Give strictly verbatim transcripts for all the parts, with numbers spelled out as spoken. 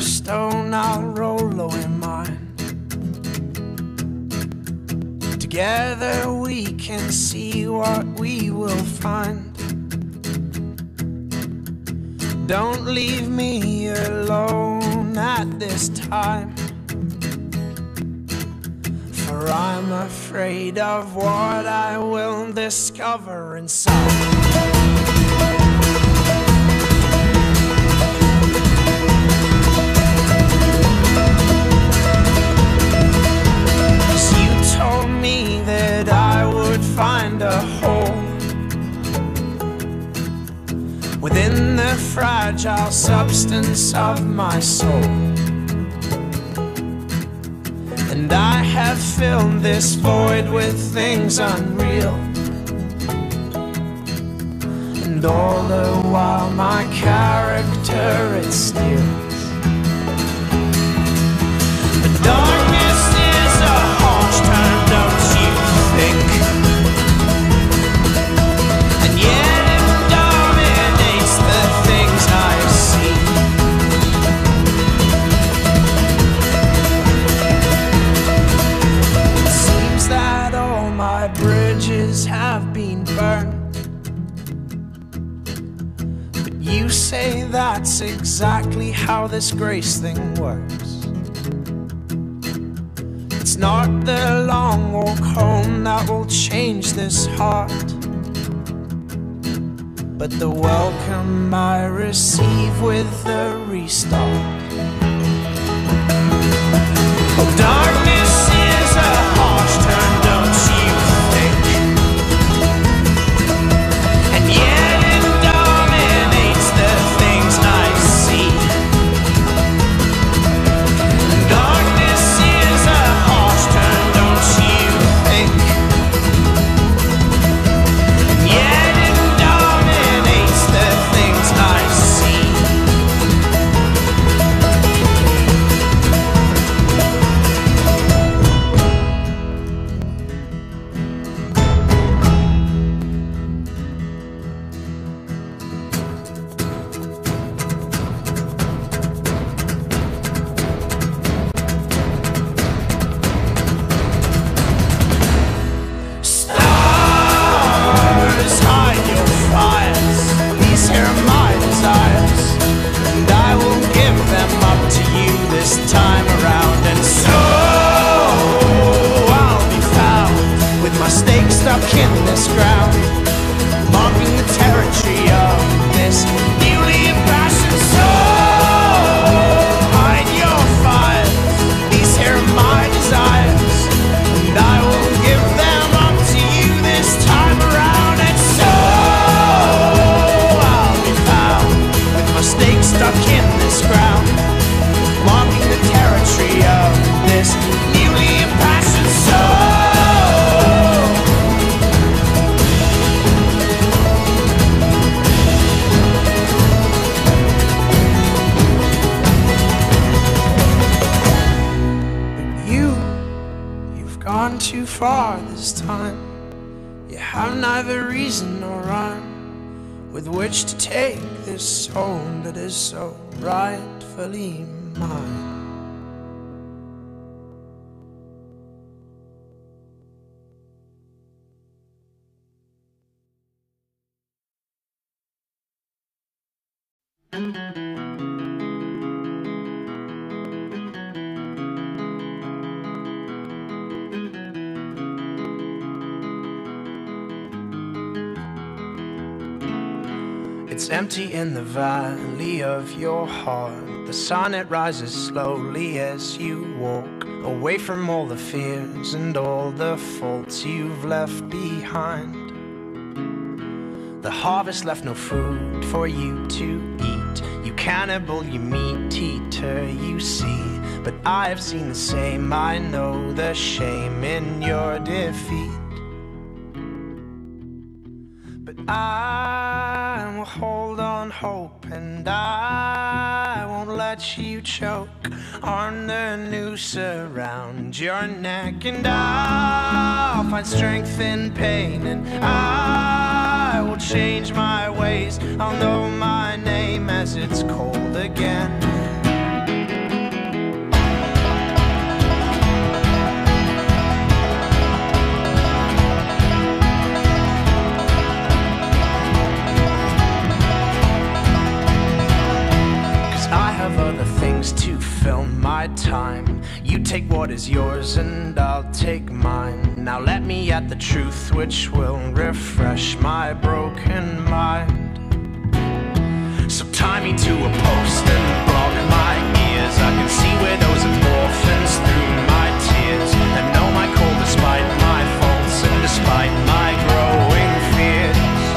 stone, I'll roll away mine. Together we can see what we will find. Don't leave me alone at this time, for I'm afraid of what I will discover inside. That I would find a hole within the fragile substance of my soul, and I have filled this void with things unreal, and all the while my character it steals. The darkness is a harsh term, don't you think? And yet it dominates the things I see. It seems that all my bridges have been burned, but you say that's exactly how this grace thing works. It's not the long walk home that will change this heart, but the welcome I receive with the restart. Oh, darkness is a harsh term, don't you think? And yet it dominates the things I see. Darkness is a harsh term, don't you think? And yet it dominates the things I see. Stars, hide your fires. These here are my desires, and I will give them up to you this time around. And so I'll be found with my stake stuck in this ground, marking the territory of this newly impassioned soul. Hide your fires. These here are my desires, and I will give them up to you this time around. And so I'll be found with my stake stuck in this ground, marking the territory of this newly impassioned soul. But you, you've gone too far this time. You have neither reason nor rhyme with which to take this soul that is so rightfully mine. It's empty in the valley of your heart. The sun, it rises slowly as you walk away from all the fears and all the faults you've left behind. The harvest left no food for you to eat. You cannibal, you meat eater, you see. But I have seen the same, I know the shame in your defeat. But I will hold on hope, and I won't let you choke on the noose around your neck. And I'll find strength in pain, and I will change my ways. I'll know my name as it's cold again. is yours and I'll take mine. Now let me at the truth which will refresh my broken mind. So tie me to a post and block my ears. I can see where those endorphins through my tears, and know my call despite my faults and despite my growing fears.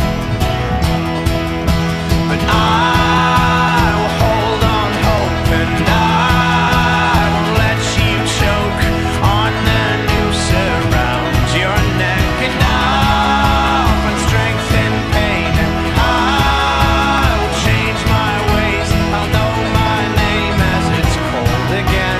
But I will hold on hope, and I won't let you choke on the noose around your neck. And I'll find strength in pain, and I will change my ways. I'll know my name as it's cold again.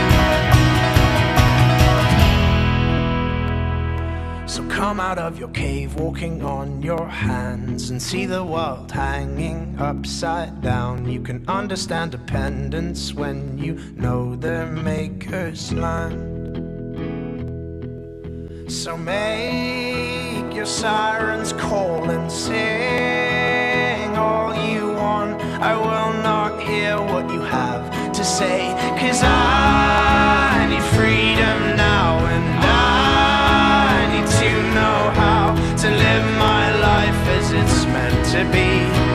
So come out of your cave, walking on your hands, and see the world hanging upside down. You can understand dependence when you know the maker's land. So make your sirens call and sing all you want. I will not hear what you have to say, 'cause I need freedom now, and I need to know how to live my life as it's meant to be.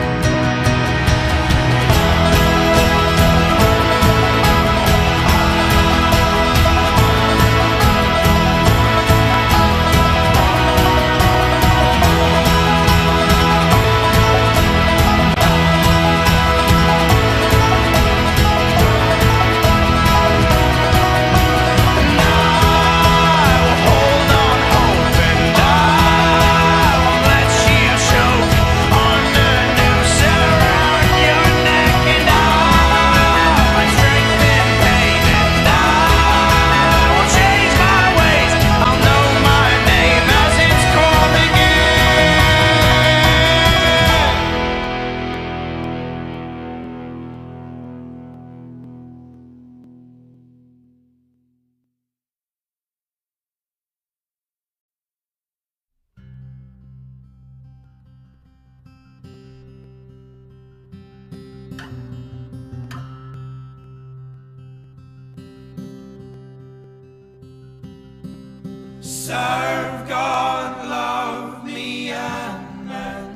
Serve God, love me, and mend.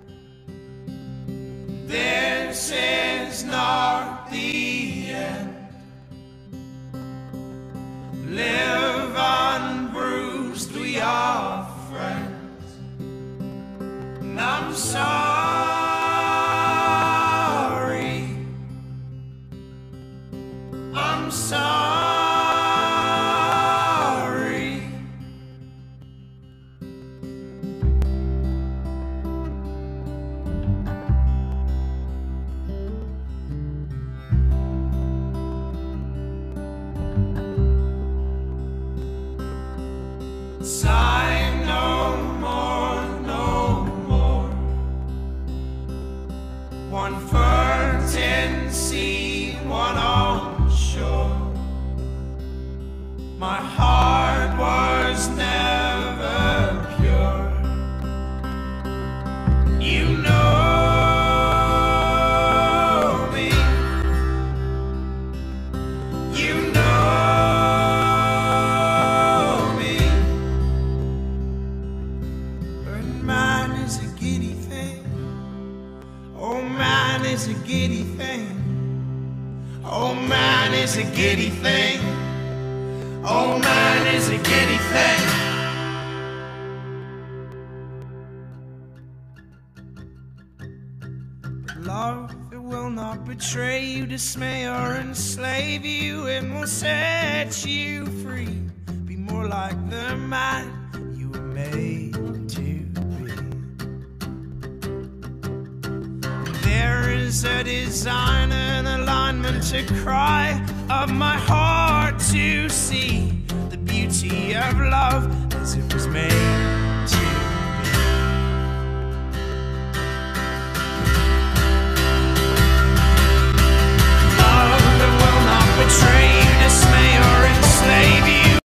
This is not the end. Live unbruised, we are friends. And I'm sorry, I'm sorry. Sigh no more, no more. One ferns in sea, one on shore. My heart was never pure. You know me. You know. It's a giddy thing. Oh man, it's a giddy thing. Oh man, it's a giddy thing. But love, it will not betray you, dismay or enslave you. It will set you free. Be more like the man you were made to be. There is a design and alignment to cry of my heart to see the beauty of love as it was made.